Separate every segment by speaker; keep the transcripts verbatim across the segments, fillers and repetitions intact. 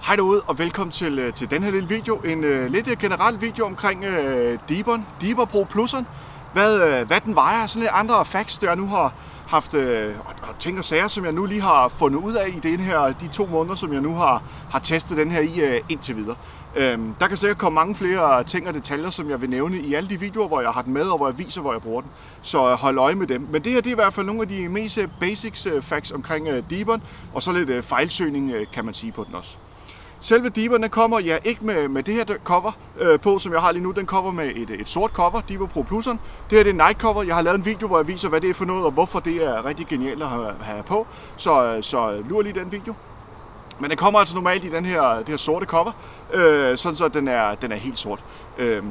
Speaker 1: Hej derude og velkommen til, til den her lille video. En uh, lidt generel video omkring uh, Dibon, Diber Pro Plus'eren. Hvad, uh, hvad den vejer, sådan lidt andre facts, der jeg nu har haft uh, og ting og sager, som jeg nu lige har fundet ud af i den her, de to måneder, som jeg nu har, har testet den her i uh, indtil videre. Um, der kan sikkert komme mange flere ting og detaljer, som jeg vil nævne i alle de videoer, hvor jeg har den med, og hvor jeg viser, hvor jeg bruger den. Så uh, hold øje med dem. Men det her det er i hvert fald nogle af de mest uh, basics uh, facts omkring uh, Dibon, og så lidt uh, fejlsøgning, uh, kan man sige på den også. Selve Diberen kommer ja ikke med, med det her cover øh, på, som jeg har lige nu. Den kommer med et, et sort cover, Diber Pro Plus'eren. Det her det er night cover. Jeg har lavet en video, hvor jeg viser, hvad det er for noget, og hvorfor det er rigtig genialt at have, have på. Så, så lur lige den video. Men den kommer altså normalt i den her, det her sorte cover, øh, sådan så den er, den er helt sort. Øh,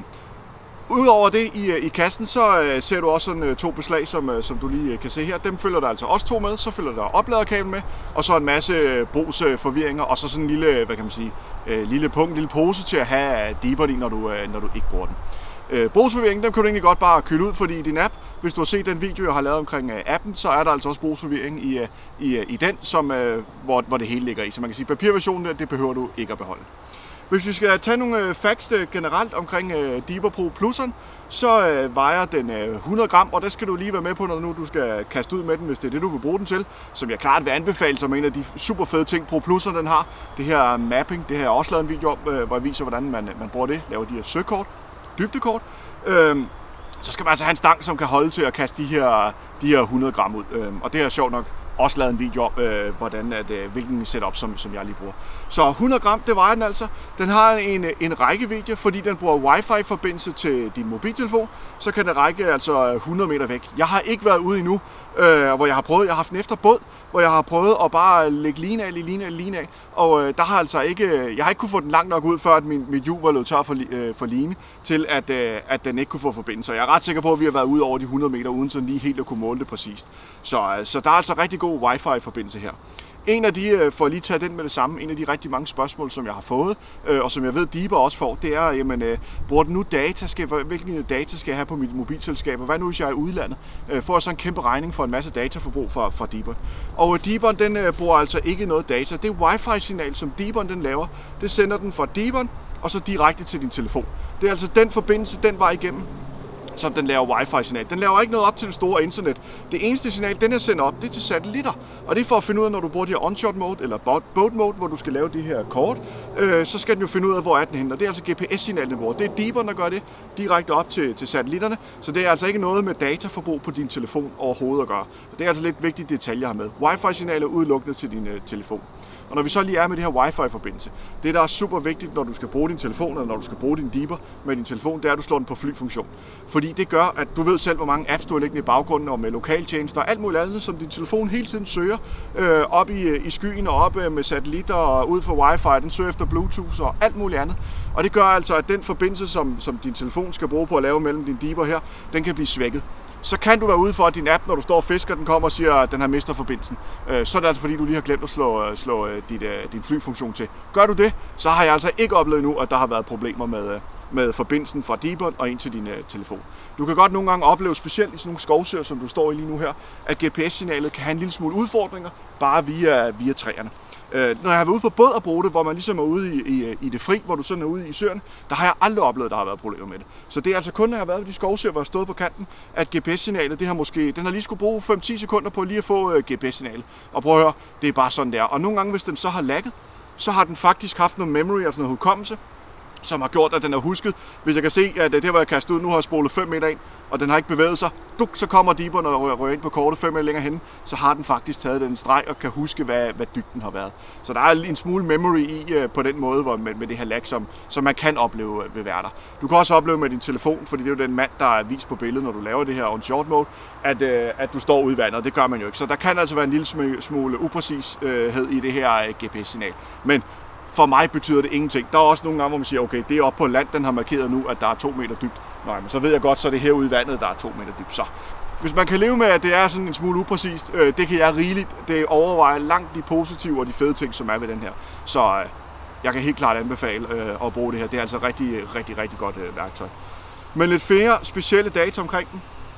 Speaker 1: Udover det i, i kassen, så øh, ser du også sådan øh, to beslag, som, øh, som du lige øh, kan se her. Dem følger der altså også to med. Så følger der opladerkabel med, og så en masse øh, brugsforvirringer, øh, og så sådan en lille, hvad kan man sige, øh, lille punkt, lille pose til at have Diberen i, når du, øh, når du ikke bruger den. Øh, brugsforvirringen, dem kan du egentlig godt bare køle ud, fordi i din app, hvis du har set den video, jeg har lavet omkring øh, appen, så er der altså også brugsforvirring i, øh, i, øh, i den, som, øh, hvor, hvor det hele ligger i. Så man kan sige, papirversionen der, det behøver du ikke at beholde. Hvis vi skal tage nogle facts generelt omkring Diber Pro Plus'eren, så vejer den hundrede gram, og der skal du lige være med på, når nu du skal kaste ud med den, hvis det er det, du vil bruge den til. Som jeg klart vil anbefale som en af de super fede ting, Pro Plus'eren den har. Det her mapping, det har jeg også lavet en video om, hvor jeg viser, hvordan man, man bruger det. Laver de her søgekort, dybdekort. Øhm, så skal man altså have en stang, som kan holde til at kaste de her, de her hundrede gram ud. Øhm, og det er sjovt nok også lavet en video om, øh, hvordan at, øh, hvilken setup, som, som jeg lige bruger. Så hundrede gram, det vejer den altså. Den har en, en rækkevidde, fordi den bruger wifi-forbindelse til din mobiltelefon, så kan den række altså hundrede meter væk. Jeg har ikke været ude endnu, øh, hvor jeg har prøvet, jeg har haft en efterbåd, hvor jeg har prøvet at bare lægge line af, line af, line af, og øh, der har altså ikke, jeg har ikke kunne få den langt nok ud, før at min, mit hjul var løbet tør for, øh, for line, til at, øh, at den ikke kunne få forbindelse. Jeg er ret sikker på, at vi har været ude over de hundrede meter, uden sådan lige helt at kunne måle det præcist. Så, øh, så der er altså rigtig god wifi-forbindelse her. En af de, for at lige tage den med det samme, en af de rigtig mange spørgsmål, som jeg har fået, og som jeg ved, Diber også får, det er, jamen, bruger den nu data? Skal, hvilken data skal jeg have på mit mobilselskab? Og hvad nu, hvis jeg er i udlandet? Får jeg så en kæmpe regning for en masse dataforbrug fra, fra Diber? Og Diberen, den bruger altså ikke noget data. Det wifi-signal, som Diberen den laver, det sender den fra Diberen, og så direkte til din telefon. Det er altså den forbindelse, den vej igennem, som den laver wifi-signal. Den laver ikke noget op til det store internet. Det eneste signal, den er sendt op, det er til satellitter. Og det er for at finde ud af, når du bruger de her onshore mode eller boat mode, hvor du skal lave de her kort, øh, så skal den jo finde ud af, hvor er den henne. Og det er altså G P S-signal, den bruger. Det er Diberen, der gør det direkte op til, til satellitterne. Så det er altså ikke noget med dataforbrug på din telefon overhovedet at gøre. Og det er altså lidt vigtige detaljer her med. Wifi-signalet er udelukkende til din øh, telefon. Og når vi så lige er med det her wifi-forbindelse, det der er super vigtigt, når du skal bruge din telefon, eller når du skal bruge din Diber med din telefon, det er, at du slår den på flyfunktion. Fordi det gør, at du ved selv, hvor mange apps du har liggende i baggrunden, og med lokaltjenester og alt muligt andet, som din telefon hele tiden søger øh, op i, i skyen og op øh, med satellitter og ud for wifi, den søger efter Bluetooth og alt muligt andet. Og det gør altså, at den forbindelse, som, som din telefon skal bruge på at lave mellem din Diber her, den kan blive svækket. Så kan du være ude for, at din app, når du står og fisker, den kommer og siger, at den har mistet forbindelsen. Så er det altså fordi, du lige har glemt at slå, slå dit, din flyfunktion til. Gør du det, så har jeg altså ikke oplevet nu, at der har været problemer med, med forbindelsen fra Diberen og ind til din telefon. Du kan godt nogle gange opleve, specielt i sådan nogle skovsøer, som du står i lige nu her, at G P S-signalet kan have en lille smule udfordringer, bare via, via træerne. Øh, når jeg har været ude på båd og bruge det, hvor man ligesom er ude i, i, i det fri, hvor du sådan er ude i søerne, der har jeg aldrig oplevet, at der har været problemer med det. Så det er altså kun, når jeg har været på de skovsøer, hvor jeg har stået på kanten, at G P S-signalet, det har måske, den har lige skulle bruge fem til ti sekunder på lige at få uh, G P S-signalet. Og prøv at høre, det er bare sådan der. Og nogle gange, hvis den så har lagget, så har den faktisk haft noget memory, altså noget hukommelse, som har gjort, at den har husket. Hvis jeg kan se, at det var jeg kastet ud, nu har jeg spolet fem meter ind, og den har ikke bevæget sig, duk, så kommer Diberen og rører ind på kortet fem meter længere hen, så har den faktisk taget den streg og kan huske, hvad, hvad dybden har været. Så der er en smule memory i på den måde, hvor med, med det her lag, som, som man kan opleve ved være der. Du kan også opleve med din telefon, fordi det er jo den mand, der er vist på billedet, når du laver det her on-short mode, at, at du står ude i vandet, og det gør man jo ikke. Så der kan altså være en lille smule upræcished i det her G P S-signal. Men for mig betyder det ingenting. Der er også nogle gange, hvor man siger, okay, det er oppe på land, den har markeret nu, at der er to meter dybt. Nej, men så ved jeg godt, så er det herude i vandet, der er to meter dybt. Så hvis man kan leve med, at det er sådan en smule upræcist, øh, det kan jeg rigeligt. Det overvejer langt de positive og de fede ting, som er ved den her. Så øh, jeg kan helt klart anbefale øh, at bruge det her. Det er altså rigtig, rigtig, rigtig godt øh, værktøj. Men lidt flere specielle data omkring den.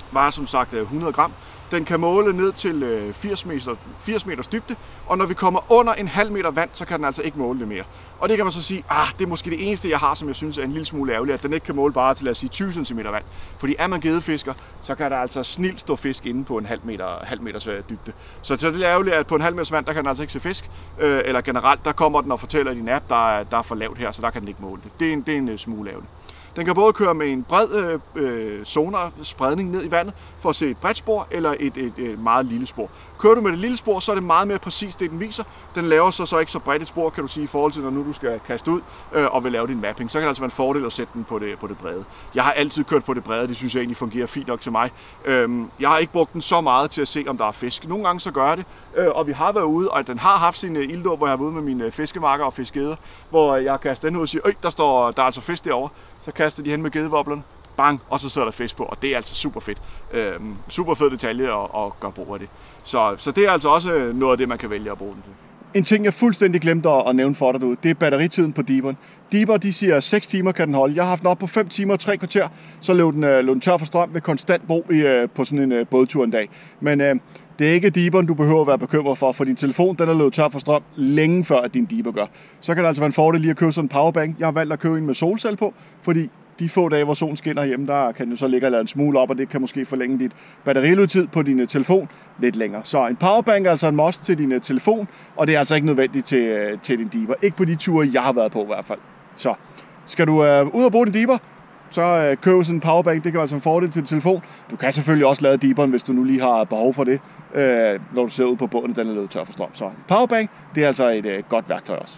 Speaker 1: vejer som sagt hundrede gram. Den kan måle ned til firs meter, firs meters dybde, og når vi kommer under en halv meter vand, så kan den altså ikke måle det mere. Og det kan man så sige, ah, det er måske det eneste, jeg har, som jeg synes er en lille smule ærgerligt, at den ikke kan måle bare til, lad os sige, tyve centimeter vand. Fordi er man gedefisker, så kan der altså snilt stå fisk inde på en halv meter, halv meters dybde. Så det er ærgerligt, at på en halv meters vand, der kan den altså ikke se fisk, øh, eller generelt, der kommer den og fortæller i din app, der er, der er for lavt her, så der kan den ikke måle det. Det er en, det er en smule ærgerligt. Den kan både køre med en bred øh, sonar spredning ned i vandet for at se et bredt spor eller et, et, et meget lille spor. Kører du med det lille spor, så er det meget mere præcist det, den viser. Den laver så, så ikke så bredt et spor, kan du sige, i forhold til, når nu du skal kaste ud øh, og vil lave din mapping. Så kan det altså være en fordel at sætte den på det, på det brede. Jeg har altid kørt på det brede, det synes jeg egentlig fungerer fint nok til mig. Øhm, jeg har ikke brugt den så meget til at se, om der er fisk. Nogle gange så gør jeg det, øh, og vi har været ude, og den har haft sin uh, ilddåb, hvor jeg har været ude med mine fiskemarker og fiskeder, hvor jeg har kastet den ud og siger, øj, der står der er altså fisk derovre. Så kaster de hen med gedevoblerne, bang, og så sidder der fisk på, og det er altså super fedt. Øhm, super fed detalje at, at gøre brug af det. Så, så det er altså også noget af det, man kan vælge at bruge den til. En ting, jeg fuldstændig glemte at nævne for dig derude, det er batteritiden på Deeberen. Deeper, de siger seks timer kan den holde. Jeg har haft den op på fem timer og tre kvarter, så lå den, lå den tør for strøm ved konstant brug i, på sådan en bådtur en dag. Men øh, det er ikke Deeberen, du behøver at være bekymret for, for din telefon den er løbet tør for strøm længe før, at din Deeper gør. Så kan det altså være en fordel lige at købe sådan en powerbank. Jeg har valgt at købe en med solcelle på, fordi de få dage, hvor solen skinner hjemme, der kan du så ligge og lade en smule op, og det kan måske forlænge dit batteriløbetid på din telefon lidt længere. Så en powerbank er altså en must til din telefon, og det er altså ikke nødvendigt til, til din Deeper. Ikke på de ture, jeg har været på i hvert fald. Så skal du øh, ud og bruge din Deeper, så øh, køb sådan en powerbank. Det kan være altså en fordel til din telefon. Du kan selvfølgelig også lade Deeberen, hvis du nu lige har behov for det, øh, når du sidder ude på båden, den er løbet tør for strøm. Så en powerbank, det er altså et øh, godt værktøj også.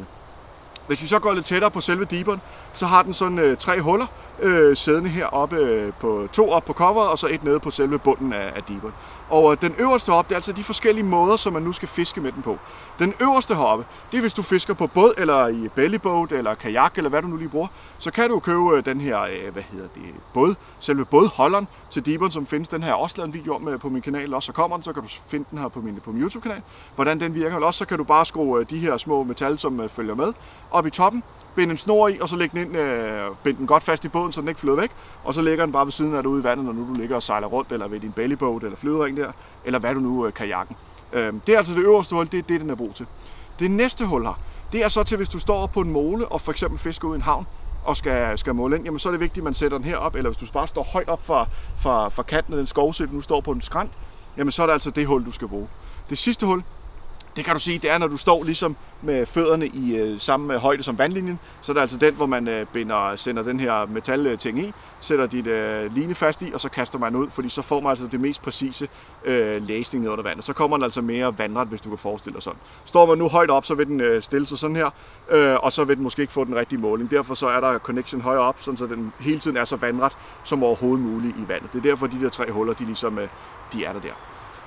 Speaker 1: Hvis vi så går lidt tættere på selve Deeberen, så har den sådan øh, tre huller øh, siddende heroppe øh, på to op på coveret, og så et nede på selve bunden af, af Deeberen. Og øh, den øverste heroppe, det er altså de forskellige måder, som man nu skal fiske med den på. Den øverste heroppe, det er hvis du fisker på båd, eller i bellyboat, eller kajak, eller hvad du nu lige bruger, så kan du købe øh, den her, øh, hvad hedder det, båd, selve bådholderen til Deeberen, som findes. Den her også lavet en video om øh, på min kanal, også så kommer den, så kan du finde den her på min, på min YouTube-kanal, hvordan den virker. Eller også så kan du bare skrue øh, de her små metal, som øh, følger med, op i toppen, binde en snor i, og så lægge den ind, øh, binde den godt fast i båden, så den ikke flyder væk, og så ligger den bare ved siden af dig ude i vandet, når nu du ligger og sejler rundt, eller ved din bellyboat, eller flydering der, eller hvad du nu, øh, kajakken. Øh, det er altså det øverste hul, det er det, den er brug til. Det næste hul her, det er så til, hvis du står på en mole, og for eksempel fisker ud i en havn, og skal, skal måle ind, jamen så er det vigtigt, at man sætter den her op, eller hvis du bare står højt op fra, fra, fra kanten af den skovsæt, nu står på en skrant, jamen så er det altså det hul, du skal bruge. Det sidste hul, det kan du sige, det er, når du står ligesom med fødderne i øh, samme højde som vandlinjen, så er det altså den, hvor man øh, binder, sender den her metalting i, sætter dit øh, line fast i, og så kaster man ud, fordi så får man altså det mest præcise øh, læsning ned under vandet. Så kommer den altså mere vandret, hvis du kan forestille dig sådan. Står man nu højt op, så vil den øh, stille sig sådan her, øh, og så vil den måske ikke få den rigtige måling. Derfor så er der connection højere op, sådan så den hele tiden er så vandret som overhovedet muligt i vandet. Det er derfor, de der tre huller, de ligesom, øh, de er der der.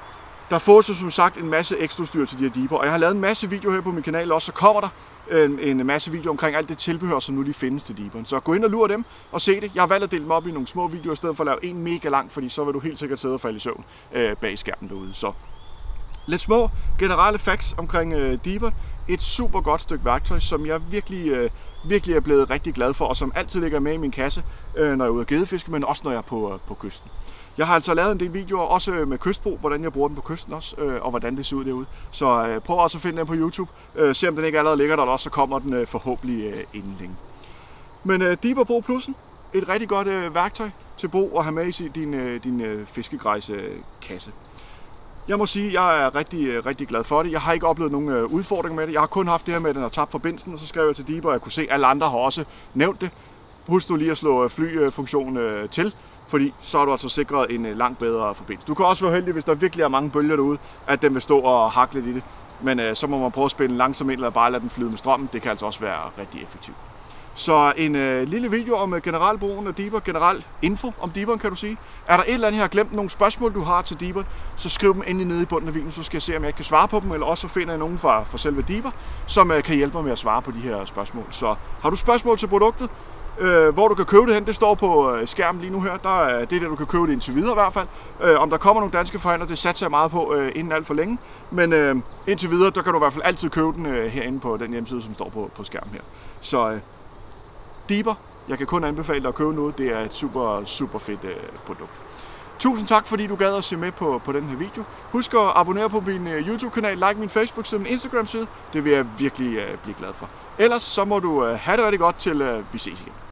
Speaker 1: Der fås jo som sagt en masse ekstra styr til de her Deeper, og jeg har lavet en masse videoer her på min kanal også, så kommer der en, en masse videoer omkring alt det tilbehør, som nu lige findes til Deeberen. Så gå ind og lur dem og se det. Jeg har valgt at dele dem op i nogle små videoer, i stedet for at lave en mega lang, fordi så vil du helt sikkert sidde og falde i søvn øh, bag skærmen derude. Så lidt små generelle facts omkring øh, Deeberen. Et super godt stykke værktøj, som jeg virkelig, øh, virkelig er blevet rigtig glad for, og som altid ligger med i min kasse, øh, når jeg er ude at gedefiske, men også når jeg er på, øh, på kysten. Jeg har altså lavet en del videoer, også med kystbrug, hvordan jeg bruger den på kysten også, øh, og hvordan det ser ud derude. Så øh, prøv også at finde den på YouTube. Øh, se om den ikke allerede ligger der, også så kommer den øh, forhåbentlig øh, inden længe. Men øh, Deeper Pro Plus'en, et rigtig godt øh, værktøj til brug at have med i din, øh, din øh, fiskegrejskasse. Jeg må sige, at jeg er rigtig, rigtig glad for det. Jeg har ikke oplevet nogen øh, udfordringer med det. Jeg har kun haft det her med, at den har tabt forbindelsen, og så skrev jeg til Deeper, og jeg kunne se, at alle andre har også nævnt det. Husk du lige at slå flyfunktionen øh, til, fordi så har du altså sikret en langt bedre forbindelse. Du kan også være heldig, hvis der virkelig er mange bølger derude, at den vil stå og hakke lidt i det. Men øh, så må man prøve at spænde langsomt ind, eller bare lade den flyde med strømmen. Det kan altså også være rigtig effektivt. Så en øh, lille video om øh, generalbrugen af Deeper, generel info om Deeberen, kan du sige. Er der et eller andet, jeg har glemt, nogle spørgsmål, du har til Deeper, så skriv dem endelig nede i bunden af videoen, så skal jeg se, om jeg kan svare på dem, eller også så finder jeg nogen fra, fra selve Deeper, som øh, kan hjælpe mig med at svare på de her spørgsmål. Så har du spørgsmål til produktet, Øh, hvor du kan købe det hen, det står på øh, skærmen lige nu her. Der er, det er der, du kan købe det indtil videre i hvert fald. Øh, om der kommer nogle danske forhandlere, det satser jeg meget på øh, inden alt for længe. Men øh, indtil videre, der kan du i hvert fald altid købe den øh, herinde på den hjemmeside, som står på, på skærmen her. Så øh, Deeper, jeg kan kun anbefale dig at købe noget. Det er et super, super fedt øh, produkt. Tusind tak, fordi du gad at se med på, på den her video. Husk at abonnere på min uh, YouTube-kanal, like min Facebook-side, min Instagram-side. Det vil jeg virkelig uh, blive glad for. Ellers så må du uh, have det rigtig godt til uh, vi ses igen.